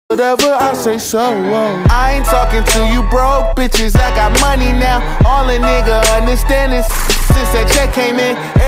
Whatever I say so. I ain't talking to you broke bitches, I got money now. All a nigga understand is since that check came in,